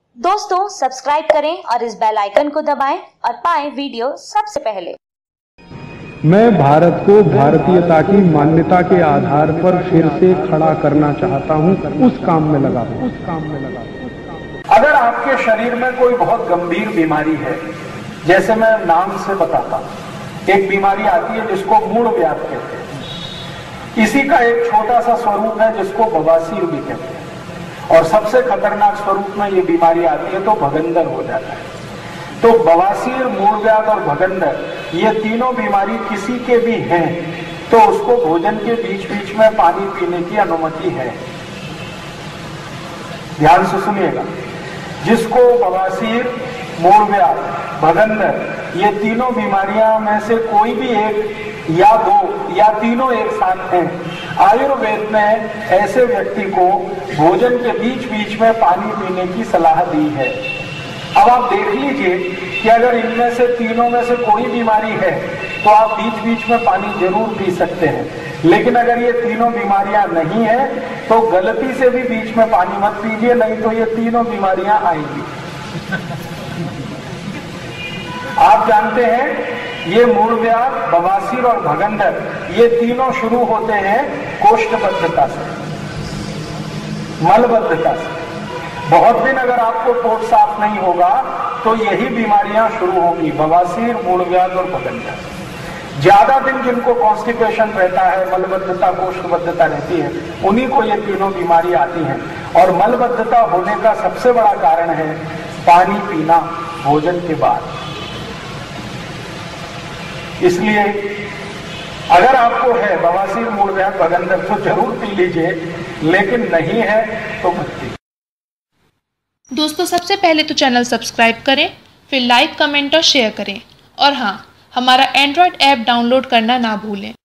दोस्तों सब्सक्राइब करें और इस बेल आइकन को दबाएं और पाएं वीडियो सबसे पहले। मैं भारत को भारतीयता की मान्यता के आधार पर फिर से खड़ा करना चाहता हूं, उस काम में लगा हूं। अगर आपके शरीर में कोई बहुत गंभीर बीमारी है, जैसे मैं नाम से बताता हूं, एक बीमारी आती है जिसको मूढ़व्याध कहते हैं। इसी का एक छोटा सा स्वरूप है जिसको बवासीर भी कहते हैं, और सबसे खतरनाक स्वरूप में ये बीमारी आती है तो भगंदर हो जाता है। तो बवासीर, मूढ़व्याध और भगंदर, ये तीनों बीमारी किसी के भी हैं तो उसको भोजन के बीच बीच में पानी पीने की अनुमति है। ध्यान से सुनिएगा, जिसको बवासीर, मूढ़व्याध, भगंदर, ये तीनों बीमारियां में से कोई भी एक या दो या तीनों एक साथ हैं, आयुर्वेद में ऐसे व्यक्ति को भोजन के बीच बीच में पानी पीने की सलाह दी है। अब आप देख लीजिए कि अगर इनमें से तीनों में से कोई बीमारी है तो आप बीच बीच में पानी जरूर पी सकते हैं, लेकिन अगर ये तीनों बीमारियां नहीं है तो गलती से भी बीच में पानी मत पीजिए, नहीं तो ये तीनों बीमारियां आएंगी। आप जानते हैं ये मूढ़व्याध, बवासीर और भगंदर, ये तीनों शुरू होते हैं कोष्ठबद्धता से, मलबद्धता से। बहुत दिन अगर आपको पोट साफ नहीं होगा तो यही बीमारियां शुरू होंगी, बवासीर, मूढ़व्याध और भगंदर। ज्यादा दिन जिनको कॉन्स्टिपेशन रहता है, मलबद्धता, कोष्ठबद्धता रहती है, उन्हीं को ये तीनों बीमारी आती हैं। और मलबद्धता होने का सबसे बड़ा कारण है पानी पीना भोजन के बाद। इसलिए अगर आपको है बवासीर, मूढ़व्याध, भगंदर तो जरूर पी लीजिए, लेकिन नहीं है तो मत पीजिए। दोस्तों सबसे पहले तो चैनल सब्सक्राइब करें, फिर लाइक, कमेंट और शेयर करें, और हाँ, हमारा एंड्रॉयड ऐप डाउनलोड करना ना भूलें।